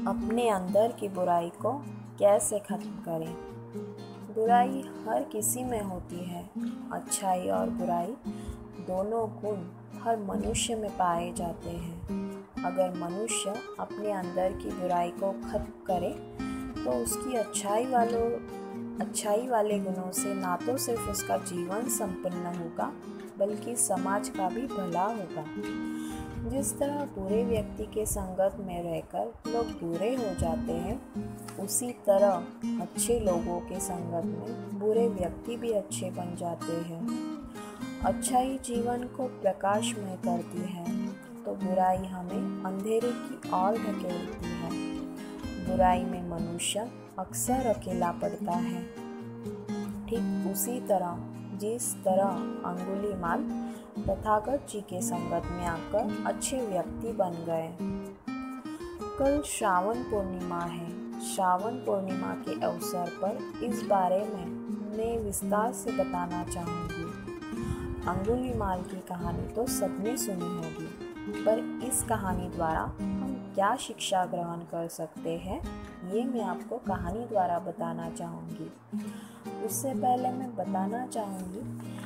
अपने अंदर की बुराई को कैसे खत्म करें। बुराई हर किसी में होती है। अच्छाई और बुराई दोनों गुण हर मनुष्य में पाए जाते हैं। अगर मनुष्य अपने अंदर की बुराई को खत्म करे तो उसकी अच्छाई वाले गुणों से ना तो सिर्फ उसका जीवन संपन्न होगा बल्कि समाज का भी भला होगा। जिस तरह बुरे व्यक्ति के संगत में रहकर लोग बुरे हो जाते हैं, उसी तरह अच्छे लोगों के संगत में बुरे व्यक्ति भी अच्छे बन जाते हैं। अच्छाई जीवन को प्रकाशमय करती है तो बुराई हमें अंधेरे की ओर धकेलती है। बुराई में मनुष्य अक्सर अकेला पड़ता है। ठीक उसी तरह जिस तरह अंगुलीमाल तथागत जी के संगत में आकर अच्छे व्यक्ति बन गए। कल श्रावण पूर्णिमा है। श्रावण पूर्णिमा के अवसर पर इस बारे में मैं विस्तार से बताना चाहूँगी। अंगुलीमाल की कहानी तो सबने सुनी होगी, पर इस कहानी द्वारा हम क्या शिक्षा ग्रहण कर सकते हैं, ये मैं आपको कहानी द्वारा बताना चाहूँगी। उससे पहले मैं बताना चाहूँगी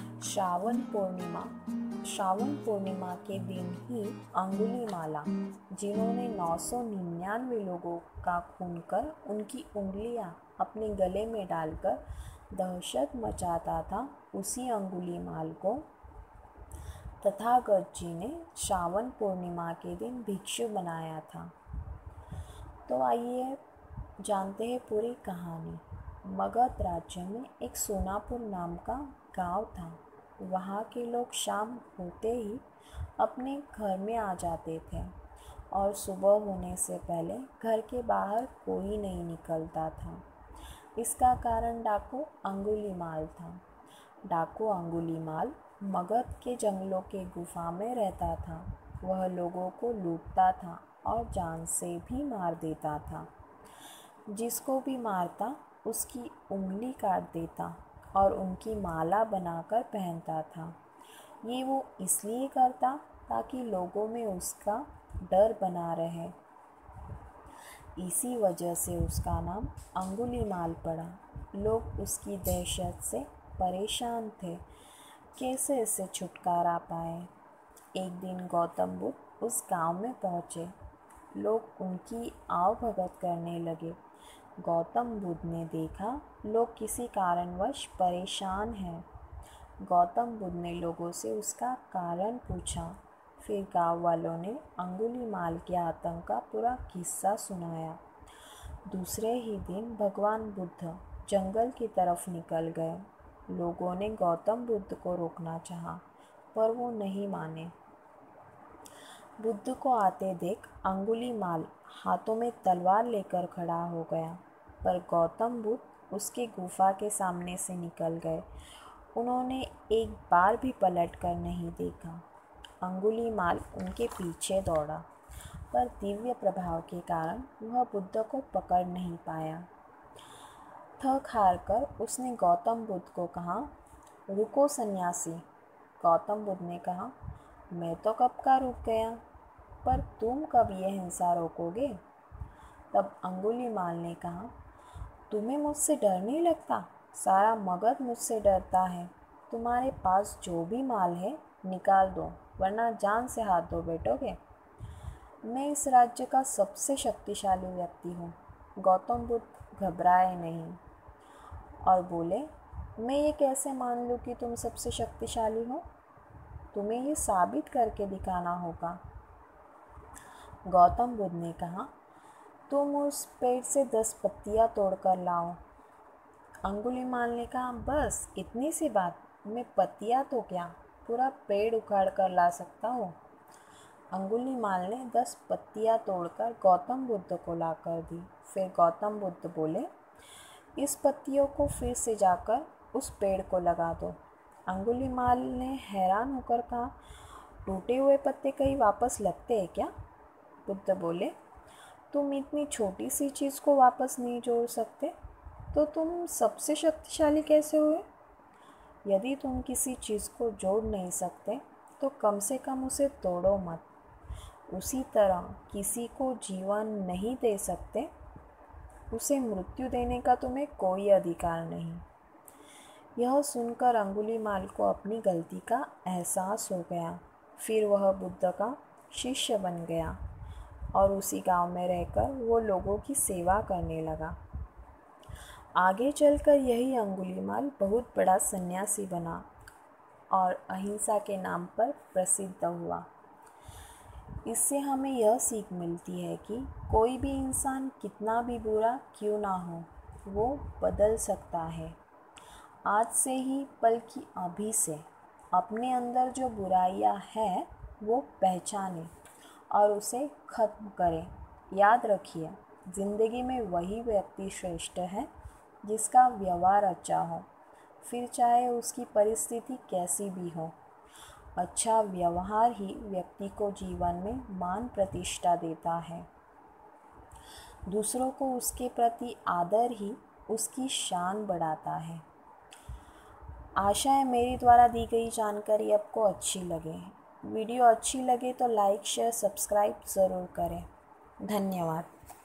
श्रावण पूर्णिमा के दिन ही अंगुलीमाला, जिन्होंने 999 लोगों का खून कर उनकी उंगलियां अपने गले में डालकर दहशत मचाता था, उसी अंगुलीमाल को तथागत जी ने श्रावण पूर्णिमा के दिन भिक्षु बनाया था। तो आइए जानते हैं पूरी कहानी। मगध राज्य में एक सोनापुर नाम का गांव था। वहाँ के लोग शाम होते ही अपने घर में आ जाते थे और सुबह होने से पहले घर के बाहर कोई नहीं निकलता था। इसका कारण डाकू अंगुलीमाल था। डाकू अंगुलीमाल मगध के जंगलों के गुफा में रहता था। वह लोगों को लूटता था और जान से भी मार देता था। जिसको भी मारता उसकी उंगली काट देता और उनकी माला बनाकर पहनता था। ये वो इसलिए करता ताकि लोगों में उसका डर बना रहे। इसी वजह से उसका नाम अंगुलीमाल पड़ा। लोग उसकी दहशत से परेशान थे, कैसे इससे छुटकारा पाए। एक दिन गौतम बुद्ध उस गांव में पहुँचे। लोग उनकी आवभगत करने लगे। गौतम बुद्ध ने देखा लोग किसी कारणवश परेशान हैं। गौतम बुद्ध ने लोगों से उसका कारण पूछा। फिर गांव वालों ने अंगुलीमाल के आतंक का पूरा किस्सा सुनाया। दूसरे ही दिन भगवान बुद्ध जंगल की तरफ निकल गए। लोगों ने गौतम बुद्ध को रोकना चाहा, पर वो नहीं माने। बुद्ध को आते देख अंगुलीमाल हाथों में तलवार लेकर खड़ा हो गया, पर गौतम बुद्ध उसकी गुफा के सामने से निकल गए। उन्होंने एक बार भी पलट कर नहीं देखा। अंगुलीमाल उनके पीछे दौड़ा, पर दिव्य प्रभाव के कारण वह बुद्ध को पकड़ नहीं पाया। थक हार कर उसने गौतम बुद्ध को कहा, रुको सन्यासी। गौतम बुद्ध ने कहा, मैं तो कब का रुक गया, पर तुम कब ये हिंसा रोकोगे। तब अंगुलीमाल ने कहा, तुम्हें मुझसे डर नहीं लगता? सारा मगध मुझसे डरता है। तुम्हारे पास जो भी माल है निकाल दो, वरना जान से हाथ धो बैठोगे। मैं इस राज्य का सबसे शक्तिशाली व्यक्ति हूँ। गौतम बुद्ध घबराए नहीं और बोले, मैं ये कैसे मान लूँ कि तुम सबसे शक्तिशाली हो? तुम्हें ये साबित करके दिखाना होगा। गौतम बुद्ध ने कहा, तुम उस पेड़ से 10 पत्तियाँ तोड़कर लाओ। अंगुलीमाल ने कहा, बस इतनी सी बात, मैं पत्तियाँ तो क्या, पूरा पेड़ उखाड़ कर ला सकता हूँ। अंगुलीमाल ने 10 पत्तियाँ तोड़कर गौतम बुद्ध को ला कर दी। फिर गौतम बुद्ध बोले, इस पत्तियों को फिर से जाकर उस पेड़ को लगा दो। अंगुलीमाल ने हैरान होकर कहा, टूटे हुए पत्ते कहीं वापस लगते हैं क्या? बुद्ध बोले, तुम इतनी छोटी सी चीज़ को वापस नहीं जोड़ सकते तो तुम सबसे शक्तिशाली कैसे हुए? यदि तुम किसी चीज़ को जोड़ नहीं सकते तो कम से कम उसे तोड़ो मत। उसी तरह किसी को जीवन नहीं दे सकते, उसे मृत्यु देने का तुम्हें कोई अधिकार नहीं। यह सुनकर अंगुलीमाल को अपनी गलती का एहसास हो गया। फिर वह बुद्ध का शिष्य बन गया और उसी गांव में रहकर वो लोगों की सेवा करने लगा। आगे चलकर यही अंगुलीमाल बहुत बड़ा सन्यासी बना और अहिंसा के नाम पर प्रसिद्ध हुआ। इससे हमें यह सीख मिलती है कि कोई भी इंसान कितना भी बुरा क्यों ना हो, वो बदल सकता है। आज से ही बल्कि अभी से अपने अंदर जो बुराइयां हैं वो पहचानें और उसे ख़त्म करें। याद रखिए, ज़िंदगी में वही व्यक्ति श्रेष्ठ है जिसका व्यवहार अच्छा हो, फिर चाहे उसकी परिस्थिति कैसी भी हो। अच्छा व्यवहार ही व्यक्ति को जीवन में मान प्रतिष्ठा देता है। दूसरों को उसके प्रति आदर ही उसकी शान बढ़ाता है। आशा है मेरी द्वारा दी गई जानकारी आपको अच्छी लगे। वीडियो अच्छी लगे तो लाइक, शेयर, सब्सक्राइब ज़रूर करें। धन्यवाद।